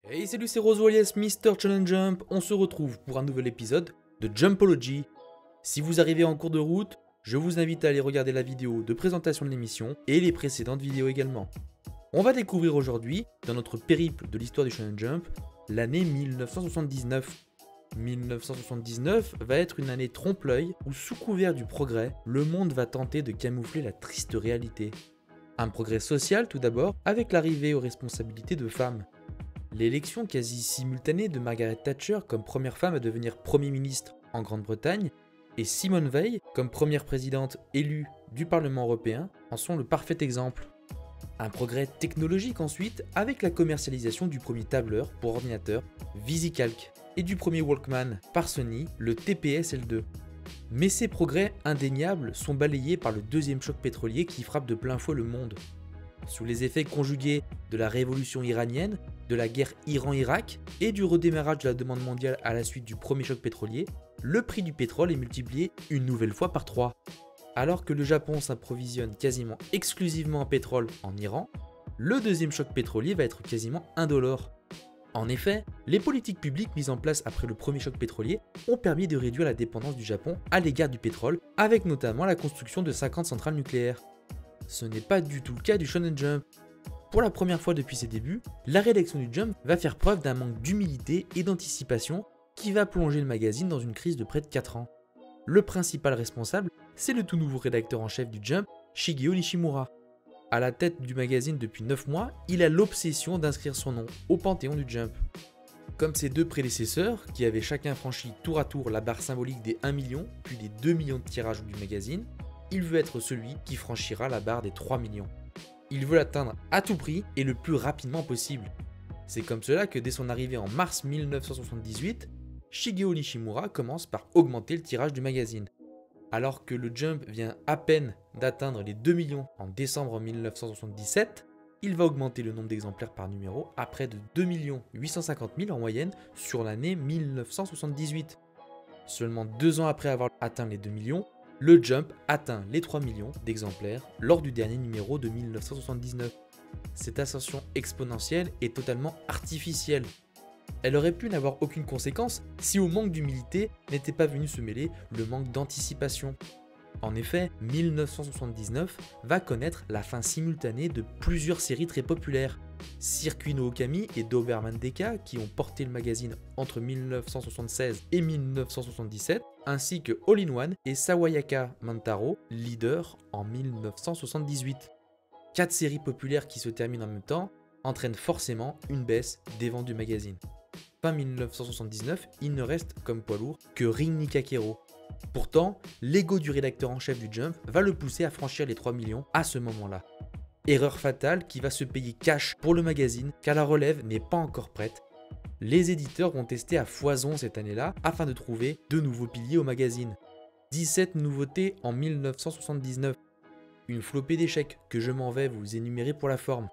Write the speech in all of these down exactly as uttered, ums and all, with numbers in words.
Hey salut, c'est Rozo alias Mister Shonen Jump, on se retrouve pour un nouvel épisode de Jumpology. Si vous arrivez en cours de route, je vous invite à aller regarder la vidéo de présentation de l'émission et les précédentes vidéos également. On va découvrir aujourd'hui, dans notre périple de l'histoire du Shonen Jump, l'année mille neuf cent soixante-dix-neuf. mille neuf cent soixante-dix-neuf va être une année trompe-l'œil où, sous couvert du progrès, le monde va tenter de camoufler la triste réalité. Un progrès social tout d'abord, avec l'arrivée aux responsabilités de femmes. L'élection quasi simultanée de Margaret Thatcher comme première femme à devenir Premier ministre en Grande-Bretagne et Simone Veil comme première présidente élue du Parlement européen en sont le parfait exemple. Un progrès technologique ensuite avec la commercialisation du premier tableur pour ordinateur VisiCalc et du premier Walkman par Sony, le T P S L deux. Mais ces progrès indéniables sont balayés par le deuxième choc pétrolier qui frappe de plein fouet le monde. Sous les effets conjugués de la révolution iranienne, de la guerre Iran-Irak et du redémarrage de la demande mondiale à la suite du premier choc pétrolier, le prix du pétrole est multiplié une nouvelle fois par trois. Alors que le Japon s'approvisionne quasiment exclusivement en pétrole en Iran, le deuxième choc pétrolier va être quasiment indolore. En effet, les politiques publiques mises en place après le premier choc pétrolier ont permis de réduire la dépendance du Japon à l'égard du pétrole, avec notamment la construction de cinquante centrales nucléaires. Ce n'est pas du tout le cas du Shonen Jump. Pour la première fois depuis ses débuts, la rédaction du Jump va faire preuve d'un manque d'humilité et d'anticipation qui va plonger le magazine dans une crise de près de quatre ans. Le principal responsable, c'est le tout nouveau rédacteur en chef du Jump, Shigeo Nishimura. À la tête du magazine depuis neuf mois, il a l'obsession d'inscrire son nom au panthéon du Jump. Comme ses deux prédécesseurs, qui avaient chacun franchi tour à tour la barre symbolique des un million, puis des deux millions de tirages du magazine, il veut être celui qui franchira la barre des trois millions. Il veut l'atteindre à tout prix et le plus rapidement possible. C'est comme cela que dès son arrivée en mars mille neuf cent soixante-dix-huit, Shigeo Nishimura commence par augmenter le tirage du magazine. Alors que le Jump vient à peine d'atteindre les deux millions en décembre mille neuf cent soixante-dix-sept, il va augmenter le nombre d'exemplaires par numéro à près de deux millions huit cent cinquante mille en moyenne sur l'année mille neuf cent soixante-dix-huit. Seulement deux ans après avoir atteint les deux millions, le Jump atteint les trois millions d'exemplaires lors du dernier numéro de mille neuf cent soixante-dix-neuf. Cette ascension exponentielle est totalement artificielle. Elle aurait pu n'avoir aucune conséquence si au manque d'humilité n'était pas venu se mêler le manque d'anticipation. En effet, mille neuf cent soixante-dix-neuf va connaître la fin simultanée de plusieurs séries très populaires. Circuit no Okami et Doberman Deka qui ont porté le magazine entre mille neuf cent soixante-seize et mille neuf cent soixante-dix-sept, ainsi que All in One et Sawayaka Mantaro, leader en mille neuf cent soixante-dix-huit. Quatre séries populaires qui se terminent en même temps entraînent forcément une baisse des ventes du magazine. Fin mille neuf cent soixante-dix-neuf, il ne reste comme poids lourd que Rin Nikakero. Pourtant, l'ego du rédacteur en chef du Jump va le pousser à franchir les trois millions à ce moment-là. Erreur fatale qui va se payer cash pour le magazine car la relève n'est pas encore prête. Les éditeurs vont tester à foison cette année-là afin de trouver de nouveaux piliers au magazine. dix-sept nouveautés en mille neuf cent soixante-dix-neuf. Une flopée d'échecs que je m'en vais vous énumérer pour la forme.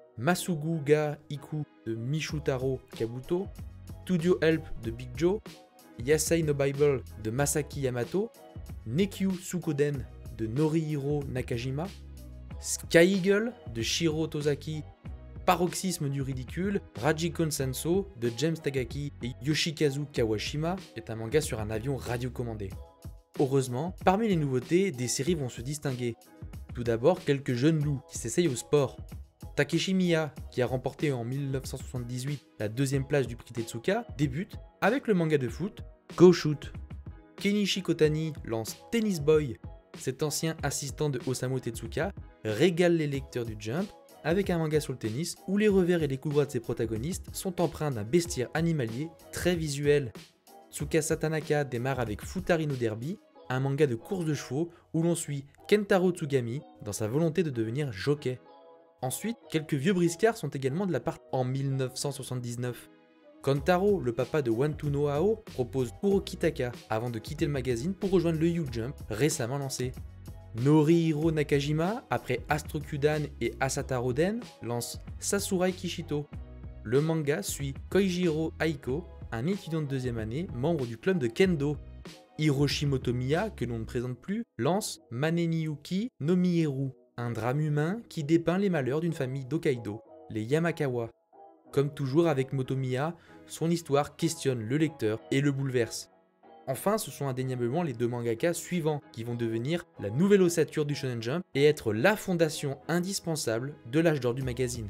Masugu ga Iku de Michutaro Kabuto, Studio Help de Big Joe, Yasai no Bible de Masaki Yamato, Nekyu Tsukoden de Norihiro Nakajima, Sky Eagle de Shiro Tozaki, Paroxysme du ridicule, Rajikon Senso de James Tagaki et Yoshikazu Kawashima est un manga sur un avion radiocommandé. Heureusement, parmi les nouveautés, des séries vont se distinguer. Tout d'abord, quelques jeunes loups qui s'essayent au sport. Takeshi Miya, qui a remporté en mille neuf cent soixante-dix-huit la deuxième place du prix Tezuka, débute avec le manga de foot Go Shoot. Kenichi Kotani lance Tennis Boy. Cet ancien assistant de Osamu Tezuka régale les lecteurs du Jump avec un manga sur le tennis où les revers et les coups droits de ses protagonistes sont empreints d'un bestiaire animalier très visuel. Tsukasa Tanaka démarre avec Futari no Derby, un manga de course de chevaux où l'on suit Kentaro Tsugami dans sa volonté de devenir jockey. Ensuite, quelques vieux briscards sont également de la part en mille neuf cent soixante-dix-neuf. Kantaro, le papa de One to No Ao, propose Kurokitaka avant de quitter le magazine pour rejoindre le U-Jump récemment lancé. Norihiro Nakajima, après Astro Kyudan et Asataro Den, lance Sasurai Kishito. Le manga suit Koichiro Aiko, un étudiant de deuxième année, membre du club de Kendo. Hiroshi Motomiya, que l'on ne présente plus, lance Maneniyuki no Miheru, un drame humain qui dépeint les malheurs d'une famille d'Hokkaido, les Yamakawa. Comme toujours avec Motomiya, son histoire questionne le lecteur et le bouleverse. Enfin, ce sont indéniablement les deux mangaka suivants qui vont devenir la nouvelle ossature du Shonen Jump et être la fondation indispensable de l'âge d'or du magazine.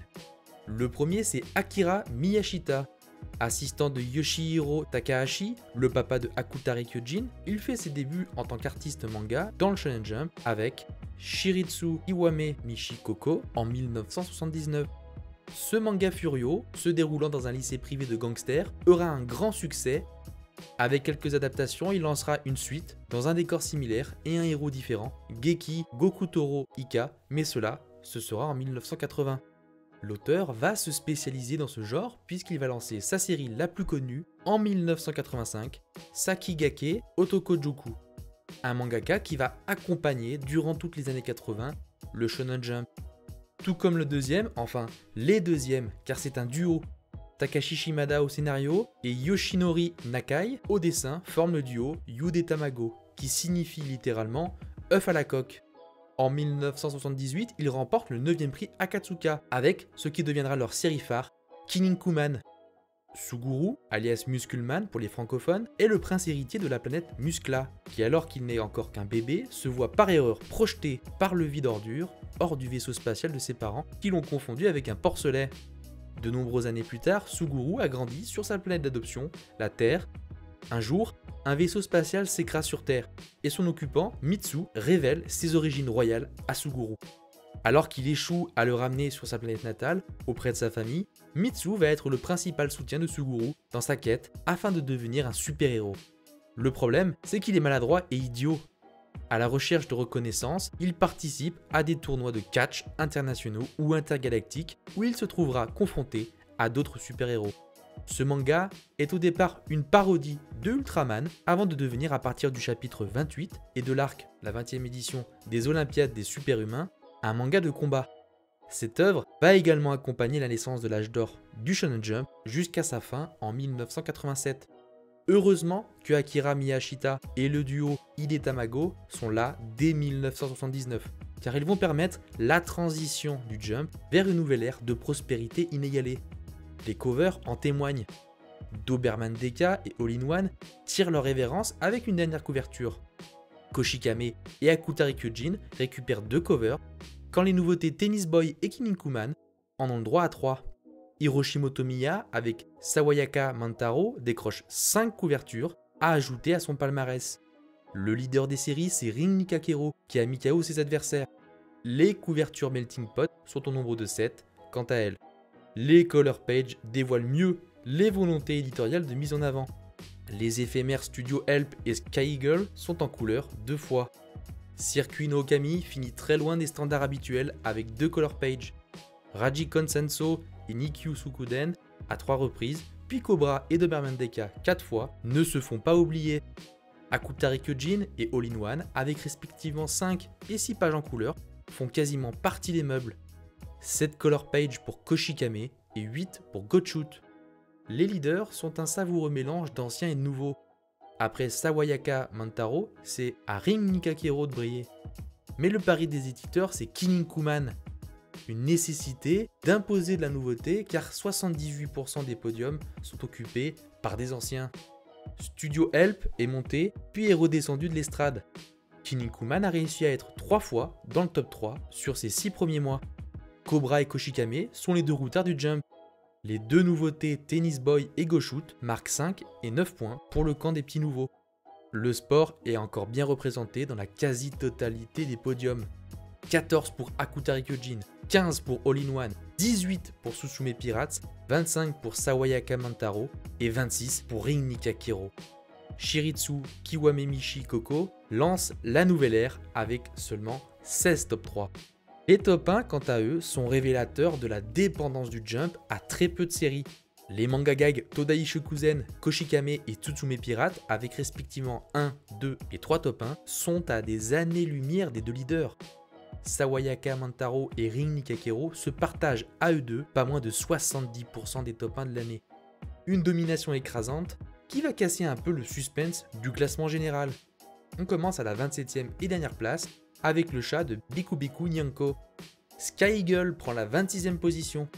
Le premier, c'est Akira Miyashita. Assistant de Yoshihiro Takahashi, le papa de Akutare Kyojin, il fait ses débuts en tant qu'artiste manga dans le Shonen Jump avec Shiritsu Iwame Mishi Koko en mille neuf cent soixante-dix-neuf. Ce manga furio, se déroulant dans un lycée privé de gangsters, aura un grand succès. Avec quelques adaptations, il lancera une suite dans un décor similaire et un héros différent, Geki Gokutoro Ika, mais cela, ce sera en mille neuf cent quatre-vingts. L'auteur va se spécialiser dans ce genre puisqu'il va lancer sa série la plus connue en mille neuf cent quatre-vingt-cinq, Sakigake Otokojuku, un mangaka qui va accompagner durant toutes les années quatre-vingts le Shonen Jump. Tout comme le deuxième, enfin les deuxièmes, car c'est un duo. Takashi Shimada au scénario et Yoshinori Nakai au dessin forment le duo Yude Tamago, qui signifie littéralement œuf à la coque. En mille neuf cent soixante-dix-huit, ils remportent le neuvième prix Akatsuka avec ce qui deviendra leur série phare, Kinnikuman. Suguru, alias Muscleman pour les francophones, est le prince héritier de la planète Muscla, qui alors qu'il n'est encore qu'un bébé, se voit par erreur projeté par le vide ordure hors du vaisseau spatial de ses parents qui l'ont confondu avec un porcelet. De nombreuses années plus tard, Suguru a grandi sur sa planète d'adoption, la Terre. Un jour, un vaisseau spatial s'écrase sur Terre et son occupant, Mitsu, révèle ses origines royales à Suguru. Alors qu'il échoue à le ramener sur sa planète natale, auprès de sa famille, Mitsu va être le principal soutien de Suguru dans sa quête afin de devenir un super-héros. Le problème, c'est qu'il est maladroit et idiot. À la recherche de reconnaissance, il participe à des tournois de catch internationaux ou intergalactiques où il se trouvera confronté à d'autres super-héros. Ce manga est au départ une parodie de Ultraman avant de devenir à partir du chapitre vingt-huit et de l'arc, la vingtième édition des Olympiades des super-humains, un manga de combat. Cette œuvre va également accompagner la naissance de l'âge d'or du Shonen Jump jusqu'à sa fin en mille neuf cent quatre-vingt-sept. Heureusement que Akira Miyashita et le duo Hide Tamago sont là dès mille neuf cent soixante-dix-neuf, car ils vont permettre la transition du Jump vers une nouvelle ère de prospérité inégalée. Les covers en témoignent. Doberman Deka et All in One tirent leur révérence avec une dernière couverture. Koshikame et Akutare Kyojin récupèrent deux covers, quand les nouveautés Tennis Boy et Kinnikuman en ont le droit à trois. Hiroshi Motomiya avec Sawayaka Mantaro décroche cinq couvertures à ajouter à son palmarès. Le leader des séries, c'est Rin Nikakero qui a mis K O ses adversaires. Les couvertures Melting Pot sont au nombre de sept quant à elles. Les color pages dévoilent mieux les volontés éditoriales de mise en avant. Les éphémères Studio Help et Sky Eagle sont en couleur deux fois. Circuit no Okami finit très loin des standards habituels avec deux color pages. Raji Konsenso et Nikyu Sukuden à trois reprises, puis Cobra et Doberman Deka quatre fois, ne se font pas oublier. Akutare Kyojin et All in One, avec respectivement cinq et six pages en couleur, font quasiment partie des meubles. sept color pages pour Koshikame et huit pour Gochut. Les leaders sont un savoureux mélange d'anciens et de nouveaux. Après Sawayaka Mantaro, c'est à Rin Nikakero de briller. Mais le pari des éditeurs, c'est Kinnikuman. Une nécessité d'imposer de la nouveauté car soixante-dix-huit pour cent des podiums sont occupés par des anciens. Studio Help est monté puis est redescendu de l'estrade. Kinnikuman a réussi à être trois fois dans le top trois sur ses six premiers mois. Cobra et Koshikame sont les deux routards du Jump. Les deux nouveautés Tennis Boy et Gochut marquent cinq et neuf points pour le camp des petits nouveaux. Le sport est encore bien représenté dans la quasi-totalité des podiums. quatorze pour Akutare Kyojin, quinze pour All in One, dix-huit pour Susume Pirates, vingt-cinq pour Sawayaka Mantaro et vingt-six pour Rin Nikakero. Shiritsu Kiwame Mishi Koko lance la nouvelle ère avec seulement seize top trois. Les top un, quant à eux, sont révélateurs de la dépendance du Jump à très peu de séries. Les manga gags Todai Shokuzen, Koshikame et Tsutsume Pirate, avec respectivement un, deux et trois top un, sont à des années-lumière des deux leaders. Sawayaka Mantaro et Rin Nikakero se partagent à eux deux pas moins de soixante-dix pour cent des top un de l'année. Une domination écrasante qui va casser un peu le suspense du classement général. On commence à la vingt-septième et dernière place avec le chat de Biku Biku Nyanko. Sky Eagle prend la vingt-sixième position.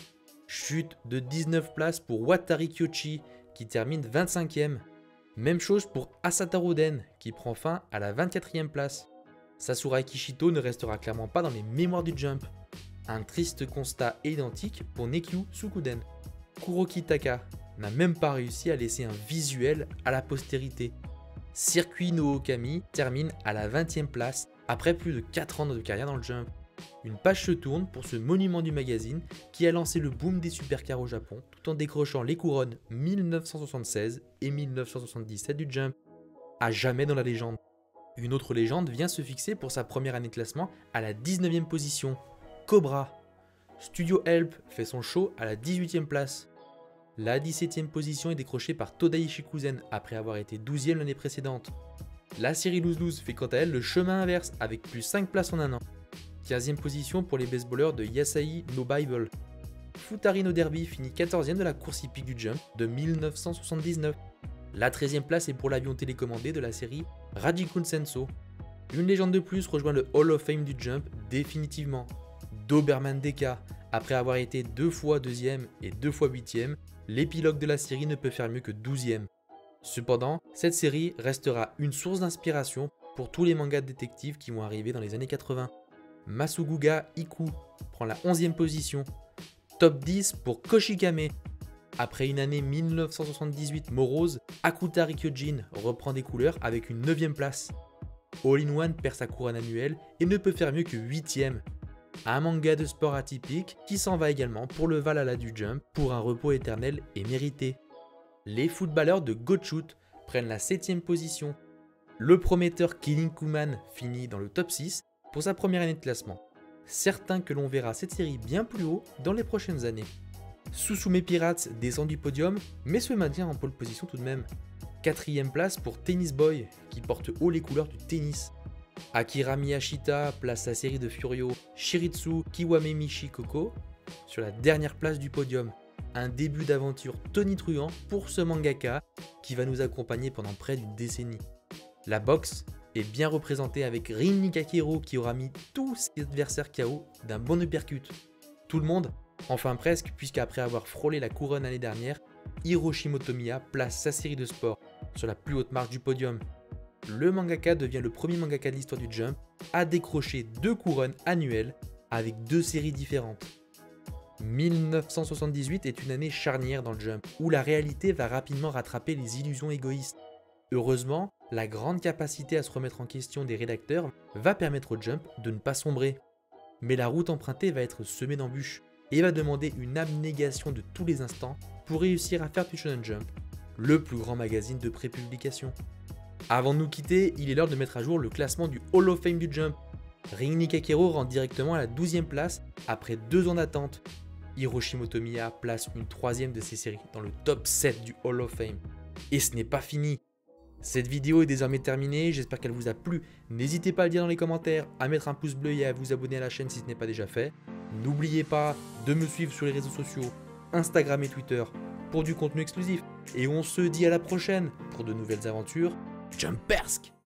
Chute de dix-neuf places pour Watari Kyochi qui termine vingt-cinquième. Même chose pour Asataro Den qui prend fin à la vingt-quatrième place. Sasura Kishito ne restera clairement pas dans les mémoires du Jump. Un triste constat identique pour Nekyu Tsukuden. Kuroki Taka n'a même pas réussi à laisser un visuel à la postérité. Circuit no Okami termine à la vingtième place après plus de quatre ans de carrière dans le Jump. Une page se tourne pour ce monument du magazine qui a lancé le boom des supercars au Japon tout en décrochant les couronnes mille neuf cent soixante-seize et mille neuf cent soixante-dix-sept du Jump. À jamais dans la légende. Une autre légende vient se fixer pour sa première année de classement à la dix-neuvième position, Cobra. Studio Help fait son show à la dix-huitième place. La dix-septième position est décrochée par Todai Shikuzen après avoir été douzième l'année précédente. La série Lose Lose fait quant à elle le chemin inverse avec plus cinq places en un an. quinzième position pour les baseballeurs de Yasai no Bible. Futari no Derby finit quatorzième de la course hippique du Jump de mille neuf cent soixante-dix-neuf. La treizième place est pour l'avion télécommandé de la série Rajikun Senso. Une légende de plus rejoint le Hall of Fame du Jump définitivement. Doberman Deka, après avoir été deux fois deuxième et deux fois huitième, l'épilogue de la série ne peut faire mieux que douzième. Cependant, cette série restera une source d'inspiration pour tous les mangas de détectives qui vont arriver dans les années quatre-vingts. Masuguga Iku prend la onzième position. Top dix pour Koshikame. Après une année mille neuf cent soixante-dix-huit morose, Akutari Kyojin reprend des couleurs avec une neuvième place. All-in-One perd sa couronne annuelle et ne peut faire mieux que huitième. Un manga de sport atypique qui s'en va également pour le Valhalla du Jump pour un repos éternel et mérité. Les footballeurs de Gochut prennent la septième position. Le prometteur Kinnikuman finit dans le top six pour sa première année de classement. Certain que l'on verra cette série bien plus haut dans les prochaines années. Susume Pirates descend du podium mais se maintient en pole position tout de même. Quatrième place pour Tennis Boy qui porte haut les couleurs du tennis. Akira Miyashita place sa série de Furio Shiritsu Kiwame Mishi Koko sur la dernière place du podium. Un début d'aventure tonitruant pour ce mangaka qui va nous accompagner pendant près d'une décennie. La boxe est bien représentée avec Rin Nikakero qui aura mis tous ses adversaires K O d'un bon uppercut. Tout le monde, enfin presque, puisqu'après avoir frôlé la couronne l'année dernière, Hiroshi Motomiya place sa série de sport sur la plus haute marche du podium. Le mangaka devient le premier mangaka de l'histoire du Jump à décrocher deux couronnes annuelles avec deux séries différentes. mille neuf cent soixante-dix-huit est une année charnière dans le Jump où la réalité va rapidement rattraper les illusions égoïstes. Heureusement, la grande capacité à se remettre en question des rédacteurs va permettre au Jump de ne pas sombrer. Mais la route empruntée va être semée d'embûches et va demander une abnégation de tous les instants pour réussir à faire du Shonen Jump le plus grand magazine de prépublication. Avant de nous quitter, il est l'heure de mettre à jour le classement du Hall of Fame du Jump. Rin Nikakero rentre directement à la douzième place après deux ans d'attente. Hiroshi Motomiya place une troisième de ses séries dans le top sept du Hall of Fame. Et ce n'est pas fini. Cette vidéo est désormais terminée, j'espère qu'elle vous a plu. N'hésitez pas à le dire dans les commentaires, à mettre un pouce bleu et à vous abonner à la chaîne si ce n'est pas déjà fait. N'oubliez pas de me suivre sur les réseaux sociaux, Instagram et Twitter, pour du contenu exclusif. Et on se dit à la prochaine pour de nouvelles aventures Jumpersques.